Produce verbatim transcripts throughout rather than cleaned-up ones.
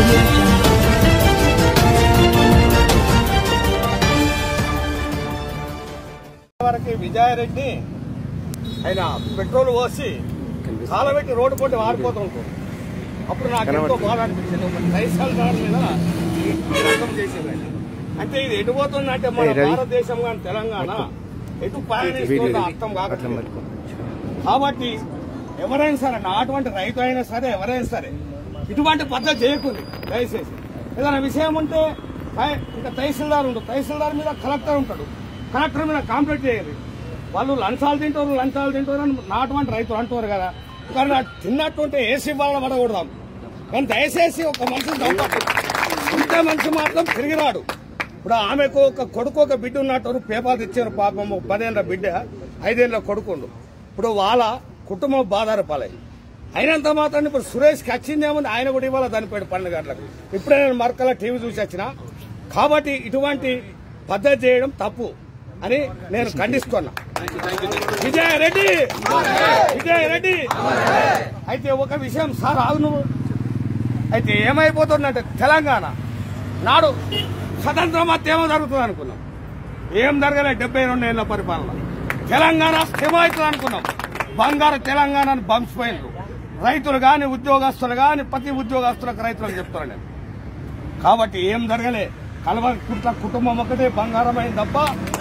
విజయారెడ్డి ఆయన పెట్రోల్ పోసి కాలబెట్టి రోడ్డు పోటీ వారిపోతూ ఉంటుంది. అప్పుడు నాకు ఎంతో బాధ అనిపించింది. రైసాల దాని మీద రకం చేసేది అంటే ఇది ఎటు పోతుందంటే మన భారతదేశం కానీ తెలంగాణ ఎటు పయనిస్తుందో అర్థం కాకపోతే. కాబట్టి ఎవరైనా సరే నా అటువంటి రైతు అయినా సరే ఎవరైనా సరే ఇటువంటి పద్ధతి చేయకుంది. దయచేసి ఏదైనా విషయం ఉంటే ఇంకా తహసీల్దార్ ఉంటాడు, తహసీల్దార్ మీద కలెక్టర్ ఉంటాడు, కలెక్టర్ మీద కాంప్లైంట్ చేయాలి. వాళ్ళు లంచాలు తింటారు లంచాలు తింటారు అని నాటువంటి రైతులు అంటారు కదా. కానీ తిన్నట్టుంటే ఏసీ వాళ్ళ పడకూడదాం. కానీ దయచేసి ఒక మనిషిని చంపదు. ఇంతే మనిషి మాత్రం తిరిగిరాడు. ఇప్పుడు ఆమెకు ఒక కొడుకు ఒక బిడ్డ ఉన్నట్టు పేపర్ తెచ్చారు. పాపం పదేళ్ళ బిడ్డ ఐదేళ్ల కొడుకుండు. ఇప్పుడు వాళ్ళ కుటుంబం బాధార పాలై అయినంత మాత్రం ఇప్పుడు సురేష్కి వచ్చిందేమో ఆయన కూడా ఇవాళ చనిపోయాడు పన్నెండు గంటలకు. ఇప్పుడే నేను మరకల టీవీ చూసి వచ్చిన. కాబట్టి ఇటువంటి పద్ధతి చేయడం తప్పు అని నేను ఖండిస్తున్నా. విజయారెడ్డి విజయారెడ్డి అయితే ఒక విషయం సార్ ఆగు నువ్వు. అయితే ఏమైపోతుందంటే తెలంగాణ నాడు స్వతంత్రం అత్యేమో జరుగుతుంది అనుకున్నాం. ఏం జరగలేదు. డెబ్బై రెండు ఏళ్ల పరిపాలన తెలంగాణ స్థిరమవుతుంది అనుకున్నాం. బంగారు తెలంగాణను బంచిపోయినారు. రైతులు గాని ఉద్యోగస్తులు గాని ప్రతి ఉద్యోగస్తులకు రైతులకు చెప్తాను నేను. కాబట్టి ఏం జరగలే. కల్వకుంట్ల కుటుంబం ఒకటే బంగారమైంది తప్ప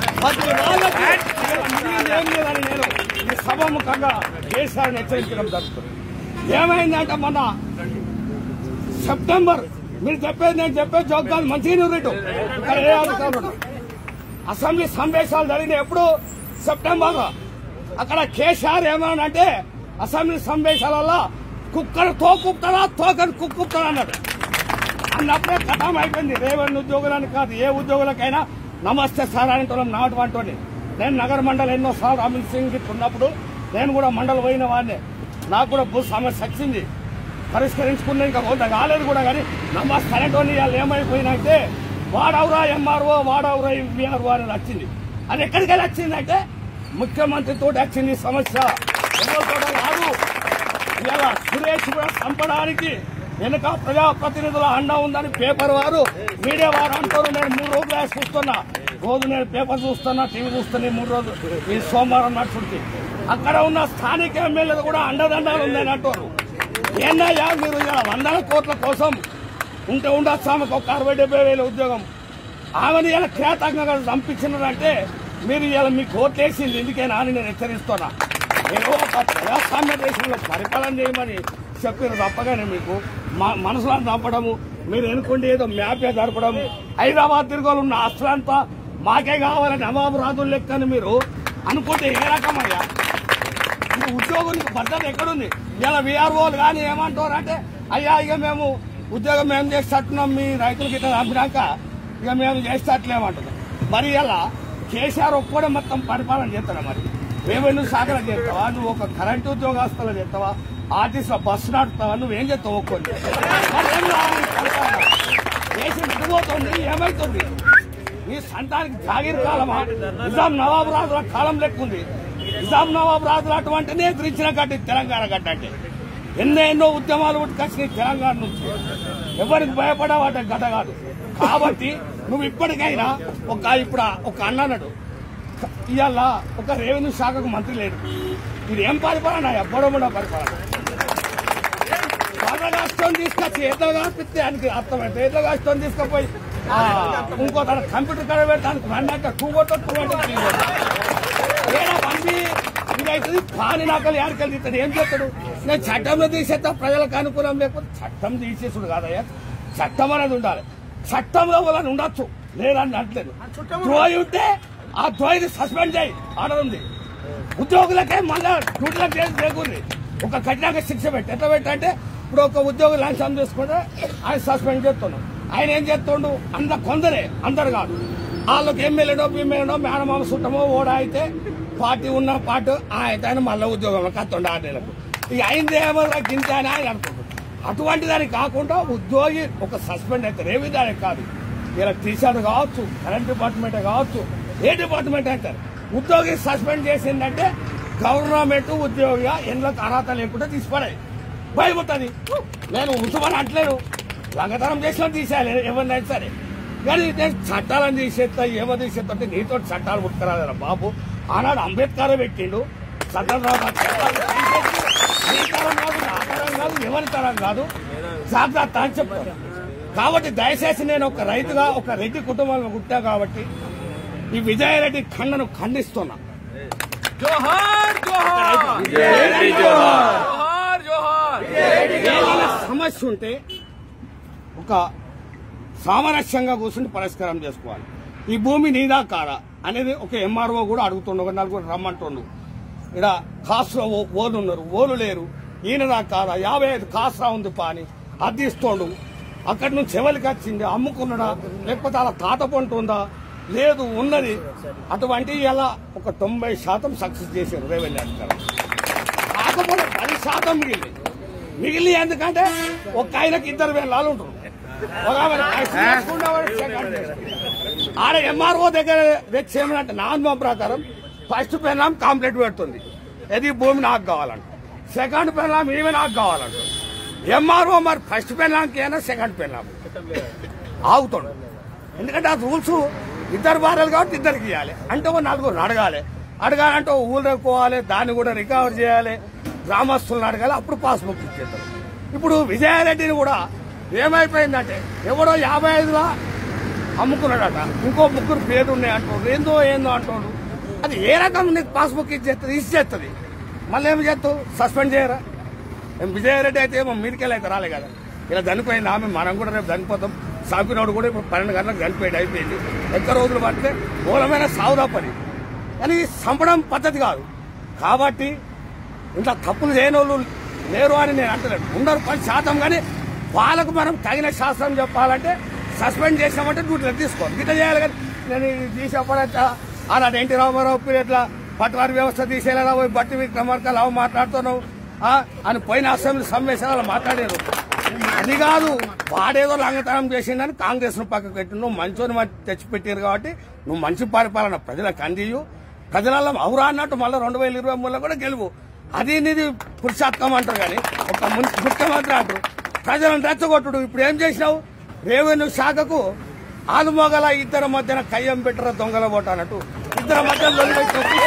ఏం లేదని నేను ఈ సభాముఖంగా దేశాన్ని హెచ్చరించడం జరుగుతుంది. ఏమైందంటే మొన్న సెప్టెంబర్ మీరు చెప్పేది నేను చెప్పేది జోక్యాలు మంచిగా రేటు ఇక్కడ ఏ అధికారులు అసెంబ్లీ సమావేశాలు జరిగిన ఎప్పుడు సెప్టెంబర్ అక్కడ కేసీఆర్ ఏమన్నాడంటే అసెంబ్లీ సమావేశాలలో కుక్కను తోకుతారా తోకను కుక్కుతారా అన్నాడు. అన్నప్పుడే కథం అయిపోయింది. రేవెన్యూ ఉద్యోగులని కాదు ఏ ఉద్యోగులకైనా నమస్తే సార్ అనేటోళ్ళం నాటువంటి. నేను నగర మండలి ఎన్నోసార్లు అమిత్ సింగ్ ఉన్నప్పుడు నేను కూడా మండలి పోయిన వాడిని. నాకు కూడా భూ సమస్య వచ్చింది, పరిష్కరించుకున్నా. ఇంకా కొంత కాలేదు కూడా. కానీ నమస్తే అనేటోని వాళ్ళు ఏమైపోయినంటే వాడవురా ఎంఆర్ఓ వాడవురా విఆర్ఓ అనేది వచ్చింది. అది ఎక్కడికి వెళ్ళి వచ్చిందంటే ముఖ్యమంత్రితో వచ్చింది సమస్య. ఎవరితో కాదు. ఇలా సురేష్ కూడా చంపడానికి వెనుక ప్రజాప్రతినిధుల అండ ఉందని పేపర్ వారు మీడియా వారు అంటారు. నేను మూడు రోజులు చూస్తున్నా. రోజు నేను పేపర్ చూస్తున్నా, టీవీ చూస్తున్నా. మూడు రోజులు ఈ సోమవారం నడుచుంది. అక్కడ ఉన్న స్థానిక ఎమ్మెల్యేలు కూడా అండదండాలు ఉందని అంటారు. ఏందయ్యా మీరు ఇలా వందల కోట్ల కోసం ఉంటే ఉండొచ్చు. ఆమెకు ఒక అరవై డెబ్బై వేల ఉద్యోగం. ఆమెను ఇలా ఖ్యాతంగా చంపించినారంటే మీరు ఇలా మీకు ఓట్లేసింది ఎందుకైనా అని నేను హెచ్చరిస్తున్నా. ఏదో ఒక ప్రజాస్వామ్య దేశంలో పరిపాలన చేయమని చెప్పారు తప్పగానే మీకు మనసులో చంపడము, మీరు ఎన్నుకుంటే ఏదో మ్యాపే జరపడము, హైదరాబాద్ తిరుగులు ఉన్న ఆస్తులంతా మాకే కావాలని నవాబు రాజుల లెక్కని మీరు అనుకుంటే ఏ రకమయ్యా? ఉద్యోగులకు భద్రత ఎక్కడుంది? ఇలా వీఆర్ఓలు కానీ ఏమంటారు అంటే అయ్యా ఇక మేము ఉద్యోగం మేము చేసేటట్టున్నాం, మీ రైతులకి ఇట్లా చంపినాక ఇక మేము చేసేటట్లేమంటున్నాం. మరి ఇలా కేసీఆర్ ఒక్కడే మొత్తం పరిపాలన చేస్తాడా? మరి రెవెన్యూ శాఖలో చేస్తావా? నువ్వు ఒక కరెంటు ఉద్యోగస్తులు చేస్తావా? ఆర్టీసీలో బస్సు నడుపుతావా? నువ్వేం చేస్తావు? ఒక్కొని దేశం ఎడిపోతుంది. ఏమైతుంది? నీ సంతానికి జాగీర్ కాలమా? నిజాం నవాబు రాజుల కాలం లెక్కుంది. నిజాం నవాబు రాజులు అటువంటినే ఎదిరించిన గడ్డ తెలంగాణ గడ్డ అంటే ఎన్నో ఎన్నో ఉద్యమాలు పుట్టుకొచ్చినాయి తెలంగాణ నుంచి. ఎవరికి భయపడవాట గడ్డ కాదు. కాబట్టి నువ్వు ఇప్పటికైనా ఒక ఇప్పుడు ఒక అన్నాడు ఇవాళ ఒక రెవెన్యూ శాఖకు మంత్రి లేడు. ఇది ఏం పరిపాలన? ఎవ్వడముండ పరిపాలన. వరద రాష్ట్రం తీసుకొచ్చి ఎట్లా కాపిస్తే ఆయనకి అర్థమైతే ఎట్లా రాష్ట్రం తీసుకుపోయి ఇంకో తన కంప్యూటర్ కడ పెడతానికి వన్ టూ కొట్ట టూ అంటే ఏడా పంపి ఇదైతుంది. పాని నాకలు యాడికెళ్ళి తీస్తాడు? ఏం చేస్తాడు? నేను చట్టంలో తీసేస్తా ప్రజలకు అనుకూలం లేకపోతే. చట్టం తీసేసుడు కాదయ్యా, చట్టం అనేది ఉండాలి. చట్టంలో వాళ్ళని ఉండొచ్చు లేదని అంటలేదు. ద్రోహి ఉంటే ఆ ద్రోహిని సస్పెండ్ చేయి ఆర్డర్ ఉంది. ఉద్యోగులకే మళ్ళా డ్యూటీలకు చేసి లేకుంది. ఒక కఠినంగా శిక్ష పెట్టి ఎట్లా పెట్టంటే ఇప్పుడు ఒక ఉద్యోగి లంచం తీసుకుంటే ఆయన సస్పెండ్ చేస్తున్నాం. ఆయన ఏం చేస్తుండు? అంత కొందరే, అందరు కాదు. వాళ్ళకి ఎమ్మెల్యేనో ఎమ్మెల్యేనో మేనమామ సుట్టమో ఓడా అయితే పార్టీ ఉన్న పాటు ఆయన మళ్ళీ ఉద్యోగంలో కత్తుండే ఆర్డీలకు. ఇక అయింది ఏమో గింత అని ఆయన అనుకుంటుంది. అటువంటి దానికి కాకుండా ఉద్యోగి ఒక సస్పెండ్ అయితే రేవి దానికి కాదు. ఇలా టీచర్ కావచ్చు, కరెంట్ డిపార్ట్మెంట్ కావచ్చు, ఏ డిపార్ట్మెంట్ అంటారు. ఉద్యోగి సస్పెండ్ చేసిందంటే గవర్నమెంట్ ఉద్యోగిగా ఎన్లకు అర్హత లేకుండా తీసిపడాయి భయపడుతుంది. నేను ఉసుమని అంటలేను. లంగతనం చేసినా తీసేయాలి ఎవరినైనా సరే. కానీ చట్టాలను తీసేస్తా ఏమో తీసేస్తా అంటే నీతో చట్టాలు పుట్టుకురాలేరా బాబు. ఆనాడు అంబేద్కర్ పెట్టిండు చట్టాలు నీ తరం కాదు, నా తరం కాదు, ఎవరి తరం కాదు, జాగ్రత్త అని చెప్తాను. కాబట్టి దయచేసి నేను ఒక రైతుగా ఒక రెడ్డి కుటుంబంలో పుట్టా కాబట్టి ఈ విజయారెడ్డి ఖండను ఖండిస్తున్నా. ఏదైనా సమస్య ఉంటే ఒక సామరస్యంగా కూర్చుని పరిష్కారం చేసుకోవాలి. ఈ భూమి నీదా కాదా అనేది ఒక ఎంఆర్ఓ కూడా అడుగుతుండు, ఒక నలుగురు రమ్మంటుండు. ఇక్కడ కాసులో ఓలు ఉన్నారు, ఓలు లేరు, ఈయనదా కాదా, యాభై ఐదు కాసురా ఉంది పాని అద్దిస్తోండు. అక్కడి నుంచి ఎవరికి వచ్చింది, అమ్ముకున్నాడా లేకపోతే అలా తాత పంట ఉందా, లేదు ఉన్నది. అటువంటి ఇలా ఒక తొంభై శాతం సక్సెస్ చేశారు రెవెన్యూ అధికారులు. కాకపోతే పది శాతం మిగిలి మిగిలి ఎందుకంటే ఒక ఆయనకి ఇద్దరు వేలాలు ఉంటారు. ఆడ ఎంఆర్ఓ దగ్గర తెచ్చేయమంటే నా అనుభవం ప్రకారం ఫస్ట్ పెన్నాం కాంప్లీట్ పెడుతుంది, ఇది భూమి నాకు కావాలంట. సెకండ్ పెన్నాం ఈమె నాకు కావాలంట. ఎంఆర్ఓ మరి ఫస్ట్ పెన్నాంకి అయినా సెకండ్ పెన్నాం ఆగుతాడు. ఎందుకంటే ఆ రూల్స్ ఇద్దరు భార్యలు కాబట్టి ఇద్దరికి ఇవ్వాలి అంటే ఒక నలుగురు అడగాలి. అడగాలంటే ఊళ్ళో పోవాలి, దాన్ని కూడా రికవర్ చేయాలి, గ్రామస్తులను అడగాలి, అప్పుడు పాస్బుక్ ఇచ్చేస్తారు. ఇప్పుడు విజయారెడ్డిని కూడా ఏమైపోయిందంటే ఎవడో యాభై ఐదులా అమ్ముకున్నాడట, ఇంకో ముగ్గురు పేరు ఉన్నాయి అంటాడు, ఏందో ఏందో అంటాడు. అది ఏ రకం నీకు పాస్బుక్ ఇచ్చేస్తుంది ఇచ్చేస్తుంది మళ్ళీ ఏమి చేస్తావు, సస్పెండ్ చేయరా? విజయారెడ్డి అయితే ఏమో మీదికెళ్ళి అయితే రాలే కదా, ఇలా చనిపోయింది ఆమె, మనం కూడా రేపు చనిపోతాం. సాపినోడు కూడా ఇప్పుడు పన్నెండు గంటలకు చనిపోయాడు, అయిపోయింది. ఎక్కువ రోజులు పడితే మూలమైన సాగుదా పని, కానీ చంపడం పద్ధతి కాదు. కాబట్టి ఇంట్లో తప్పులు చేయని వాళ్ళు లేరు అని నేను అంటలేను, ఉండరు పని శాతం. కానీ వాళ్ళకు మనం తగిన శాస్త్రం చెప్పాలంటే సస్పెండ్ చేసామంటే డ్యూటీలో తీసుకోవాలి, గిట్లా చేయాలి. కానీ నేను తీసేపడంతా అలాంటి ఎన్టీ రామారావు పీరియడ్లా పట్టువారి వ్యవస్థ తీసేలా పోయి బట్టి విక్రమార్కలు అవి మాట్లాడుతున్నావు అని పోయిన అసెంబ్లీ సమావేశాలు మాట్లాడారు. అది కాదు, వాడేదో లంగతనం చేసిందని కాంగ్రెస్ ను పక్కకు పెట్టి నువ్వు మంచోని తెచ్చిపెట్టారు కాబట్టి నువ్వు మంచి పరిపాలన ప్రజలకు అందియు, ప్రజలలో అవురా అన్నట్టు మళ్ళీ రెండు వేల ఇరవై మూడులో కూడా గెలువు. అది నీది పురుషాత్మం అంటారు, కానీ ఒక ముఖ్యమంత్రి అంటారు ప్రజలను రెచ్చగొట్టుడు. ఇప్పుడు ఏం చేసినావు, రెవెన్యూ శాఖకు ఆలుమొగల ఇద్దరు మధ్యన కయ్యం పెట్టరా దొంగల ఓట అన్నట్టు ఇద్దరు మధ్యన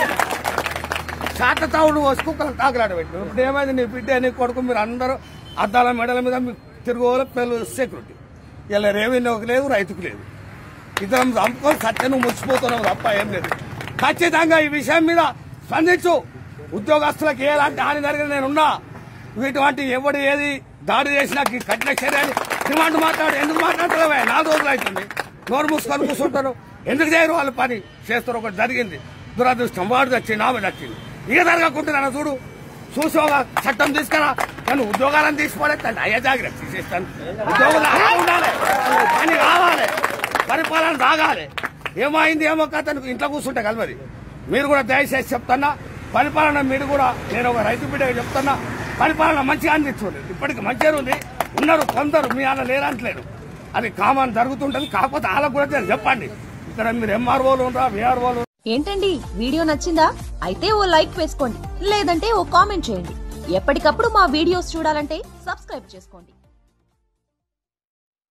శాఖ తావుడు వసుకు తాకులాట పెట్టిన. ఇప్పుడు ఏమైంది, నీ బిడ్డ నీ కొడుకు మీరు అందరూ అద్దాల మెడల మీద తిరుగుల పిల్లలు సెక్యూరిటీ. ఇలా రెవెన్యూకి లేదు, రైతుకు లేదు, ఇద్దరం చంపుకొని సత్య నువ్వు ముచ్చిపోతున్నావు తప్ప ఏం లేదు. ఖచ్చితంగా ఈ విషయం మీద స్పందించు. ఉద్యోగస్తులకు ఎలాంటి హాని జరిగిన నేనున్నా, ఇటువంటి ఎవడు ఏది దాడి చేసినా కఠిన చర్యని డిమాండ్ మాట్లాడు. ఎందుకు మాట్లాడతావే, నాలుగు రోజులు అవుతుంది, నోరు మూసుకొని కూర్చుంటారు. ఎందుకు చేయరు వాళ్ళు పని చేస్తారు. ఒకటి జరిగింది, దురదృష్టం, వాడు వచ్చింది, ఆమె వచ్చింది, ఇక జరగకుంటున్నా చూడు, చూసి ఒక చట్టం తీసుకురా. కానీ ఉద్యోగాలను తీసుకోవడం అయ్యే జాగ్రత్త తీసేస్తాను. ఉద్యోగాలు ఉండాలి, పని కావాలి, పరిపాలన రాగాలి. ఏమైంది ఏమో కథను ఇంట్లో కూర్చుంటే కలవది. మీరు కూడా దయచేసి చెప్తున్నా, పరిపాలన మీరు కూడా, నేను ఒక రైతు బిడ్డగా చెప్తున్నా, పరిపాలన మంచిగా అందించండి. ఇప్పటికి మంచిగా ఉంది, ఉన్నారు కొందరు, మీ అలా లేరంటలేరు, అది కామన్ జరుగుతుంటది. కాకపోతే వాళ్ళకు కూడా చెప్పండి, ఇక్కడ మీరు ఎంఆర్ఓలు ఉండరా, విఆర్ఓలు. ఏంటండి వీడియో నచ్చిందా? అయితే ఓ లైక్ వేసుకోండి, లేదంటే ఓ కామెంట్ చేయండి. ఎప్పటికప్పుడు మా వీడియోస్ చూడాలంటే సబ్స్క్రైబ్ చేసుకోండి.